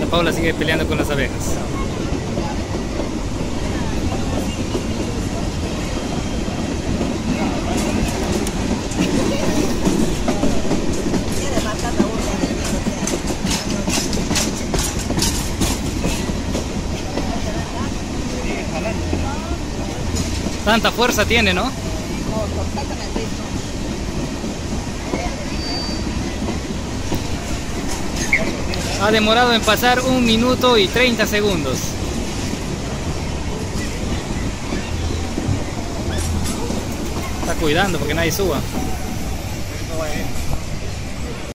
La Paula sigue peleando con las abejas. Tanta fuerza tiene, ¿no? Ha demorado en pasar 1 minuto y 30 segundos. Está cuidando porque nadie suba.